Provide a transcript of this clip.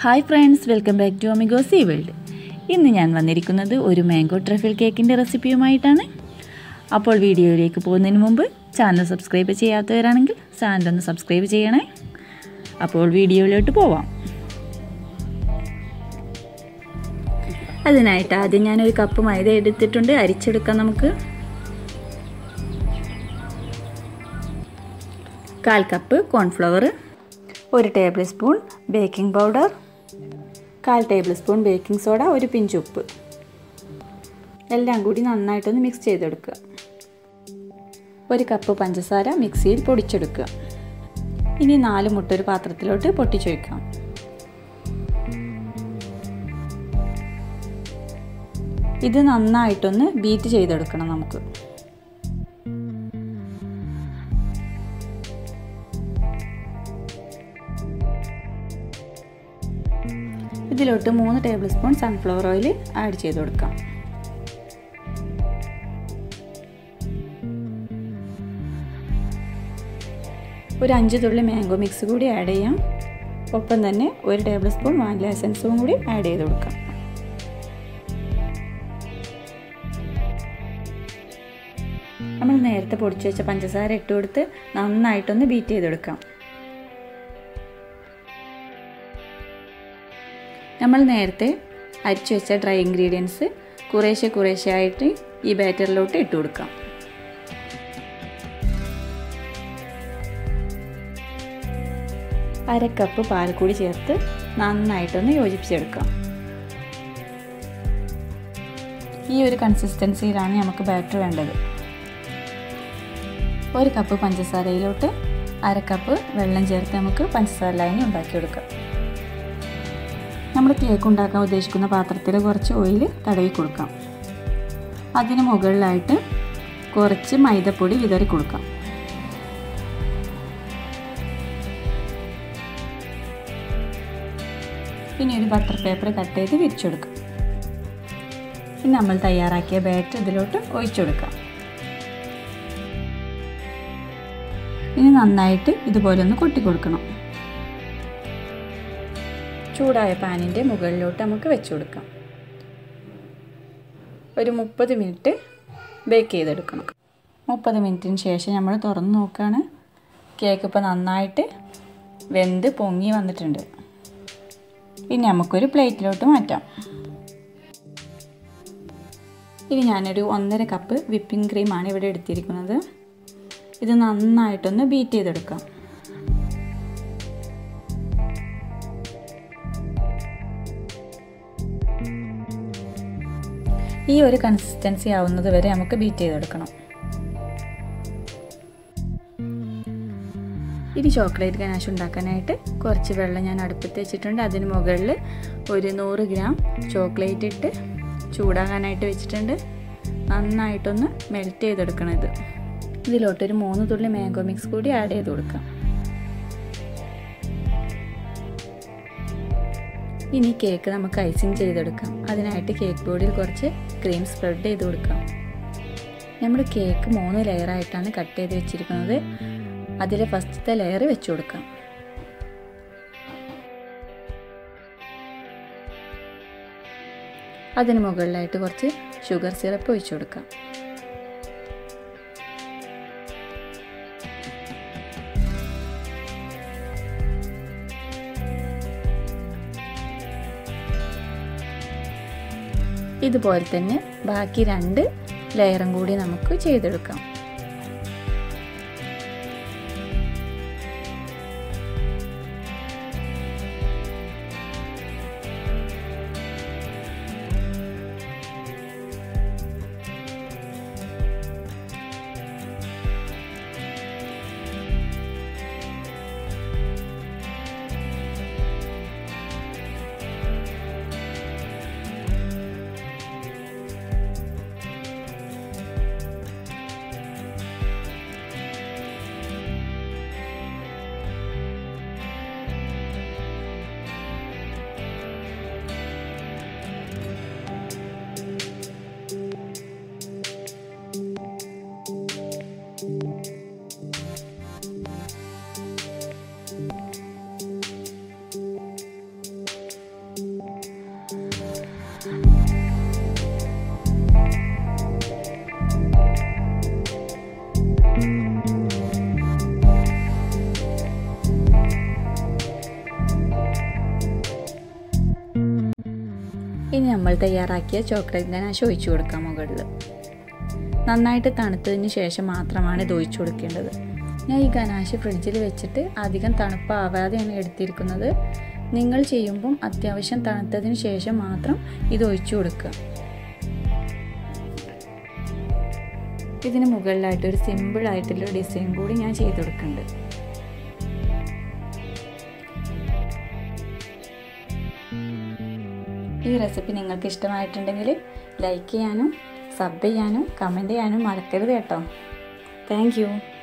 Hi friends, welcome back to അമിഗോസി world. ഇന്ന് ഞാൻ വന്നിരിക്കുന്നത് ഒരു മാംഗോ ട്രഫിൾ കേക്കിൻ്റെ റെസിപ്പിയുമായിട്ടാണ്. അപ്പോൾ വീഡിയോയിലേക്ക് പോകുന്നതിന് മുമ്പ് ചാനൽ സബ്സ്ക്രൈബ് ചെയ്യാത്തവരാണെങ്കിൽ ചാനലൊന്ന് സബ്സ്ക്രൈബ് ചെയ്യണേ. അപ്പോൾ വീഡിയോയിലോട്ട് പോവാം. അതിനായിട്ട് ആദ്യം ഞാനൊരു കപ്പ് മൈദ എടുത്തിട്ടുണ്ട്. അരിച്ചെടുക്കാം നമുക്ക്. 1/4 cup cornflour, 1 tablespoon baking powder, 1/4 tablespoon baking soda, ഒരു പിഞ്ച് ഉപ്പ്, എല്ലാം കൂടി നന്നായിട്ടൊന്ന് മിക്സ് ചെയ്തെടുക്കുക. 1 കപ്പ് പഞ്ചസാര മിക്സിയിൽ പൊടിച്ചെടുക്കുക. ഇനി 4 മുട്ട ഒരു പാത്രത്തിലോട്ട് പൊട്ടിച്ചൊഴിക്കാം. ഇത് നന്നായിട്ടൊന്ന് ബീറ്റ് ചെയ്തെടുക്കണം നമുക്ക്. ഇതിലോട്ട് 3 tablespoon sunflower oil add ചെയ്ത് കൊടുക്കാം. ഒരു 5 തുള്ളി മാംഗോ മിക്സ് കൂടി ആഡ് ചെയ്യാം. ഒപ്പം തന്നെ 1 ടേബിൾ സ്പൂൺ വാനിലാഎസൻസും കൂടി ആഡ് ചെയ്ത് കൊടുക്കാം. നമ്മൾ നേരത്തെ പൊടിച്ചു വെച്ച പഞ്ചസാര ഇട്ട് കൊടുത്ത് നന്നായിട്ടൊന്ന് ബീറ്റ് ചെയ്തെടുക്കാം. നമ്മൾ നേരത്തെ അരിച്ചു വെച്ച ഡ്രൈ ഇൻഗ്രീഡിയൻസ് കുറേശ്ശെ ആയിട്ട് ഈ ബാറ്ററിലോട്ട് ഇട്ട് കൊടുക്കാം. അര കപ്പ് പാൽ കൂടി ചേർത്ത് നന്നായിട്ടൊന്ന് യോജിപ്പിച്ചെടുക്കാം. ഈ ഒരു കൺസിസ്റ്റൻസിയിലാണ് നമുക്ക് ബാറ്റർ വേണ്ടത്. 1 കപ്പ് പഞ്ചസാരയിലോട്ട് അര കപ്പ് വെള്ളം ചേർത്ത് നമുക്ക് പഞ്ചസാര ലൈനി ഉണ്ടാക്കിയെടുക്കാം. നമ്മൾ കേക്ക് ഉണ്ടാക്കാൻ ഉദ്ദേശിക്കുന്ന പാത്രത്തിൽ കുറച്ച് ഓയിൽ തടവി കൊടുക്കാം. അതിന് മുകളിലായിട്ട് കുറച്ച് മൈദപ്പൊടി വിതറി കൊടുക്കാം. ഇനി ഒരു ബട്ടർ പേപ്പർ കട്ട് ചെയ്ത് വിരിച്ചെടുക്കാം. ഇനി നമ്മൾ തയ്യാറാക്കിയ ബാറ്റർ ഇതിലോട്ട് ഒഴിച്ചെടുക്കാം. ഇനി നന്നായിട്ട് ഇതുപോലെ ഒന്ന് കൊട്ടി കൊടുക്കണം. ചൂടായ പാനിൻ്റെ മുകളിലോട്ട് നമുക്ക് വെച്ച് കൊടുക്കാം. ഒരു 30 മിനിറ്റ് ബേക്ക് ചെയ്തെടുക്കണം. 30 മിനിറ്റിന് ശേഷം നമ്മൾ തുറന്ന് നോക്കുകയാണ്. കേക്ക് ഇപ്പോൾ നന്നായിട്ട് വെന്ത് പൊങ്ങി വന്നിട്ടുണ്ട്. ഇനി നമുക്കൊരു പ്ലേറ്റിലോട്ട് മാറ്റാം. ഇനി ഞാനൊരു 1.5 കപ്പ് വിപ്പിംഗ് ക്രീമാണ് ഇവിടെ എടുത്തിരിക്കുന്നത്. ഇത് നന്നായിട്ടൊന്ന് ബീറ്റ് ചെയ്തെടുക്കാം. ഈ ഒരു കൺസിസ്റ്റൻസി ആവുന്നത് വരെ നമുക്ക് ബീറ്റ് ചെയ്തെടുക്കണം. ഇനി ചോക്ലേറ്റ് ഗനാഷ് ഉണ്ടാക്കാനായിട്ട് കുറച്ച് വെള്ളം ഞാൻ അടുപ്പത്ത് വെച്ചിട്ടുണ്ട്. അതിന് മുകളിൽ ഒരു 100 ഗ്രാം ചോക്ലേറ്റ് ഇട്ട് ചൂടാകാനായിട്ട് വെച്ചിട്ടുണ്ട്. നന്നായിട്ടൊന്ന് മെൽറ്റ് ചെയ്തെടുക്കണം. ഇതിലോട്ടൊരു 3 തുള്ളി മാംഗോ മിക്സ് കൂടി ആഡ് ചെയ്ത് കൊടുക്കാം. ഇനി കേക്ക് നമുക്ക് ഐസിങ് ചെയ്തെടുക്കാം. അതിനായിട്ട് കേക്ക് ബോർഡിൽ കുറച്ച് ക്രീം സ്പ്രെഡ് ചെയ്ത് കൊടുക്കാം. നമ്മൾ കേക്ക് 3 ലെയറായിട്ടാണ് കട്ട് ചെയ്ത് വെച്ചിരിക്കുന്നത്. അതിൽ ഫസ്റ്റത്തെ ലെയർ വെച്ച് കൊടുക്കാം. അതിന് മുകളിലായിട്ട് കുറച്ച് ഷുഗർ സിറപ്പ് ഒഴിച്ചു കൊടുക്കാം. ഇതുപോലെ തന്നെ ബാക്കി 2 ലെയറും കൂടി നമുക്ക് ചെയ്തെടുക്കാം. തയ്യാറാക്കിയ ചോക്ലേറ്റ് ഗനാശ് ഒഴിച്ചു കൊടുക്കാം മുകളിൽ. നന്നായിട്ട് തണുത്തതിന് ശേഷം മാത്രമാണ് ഇത് ഒഴിച്ചു കൊടുക്കേണ്ടത്. ഞാൻ ഈ ഗനാശ് ഫ്രിഡ്ജിൽ വെച്ചിട്ട് അധികം തണുപ്പാവാതെയാണ് എടുത്തിരിക്കുന്നത്. നിങ്ങൾ ചെയ്യുമ്പം അത്യാവശ്യം തണുത്തതിന് ശേഷം മാത്രം ഇത് ഒഴിച്ചു കൊടുക്കുക. ഇതിന് മുകളിലായിട്ട് ഒരു സിമ്പിളായിട്ടുള്ള ഡിസൈൻ കൂടി ഞാൻ ചെയ്ത് കൊടുക്കുന്നുണ്ട്. ഈ റെസിപ്പി നിങ്ങൾക്ക് ഇഷ്ടമായിട്ടുണ്ടെങ്കിൽ ലൈക്ക് ചെയ്യാനും സബ് ചെയ്യാനും കമൻറ്റ് ചെയ്യാനും മറക്കരുത് കേട്ടോ. Thank U.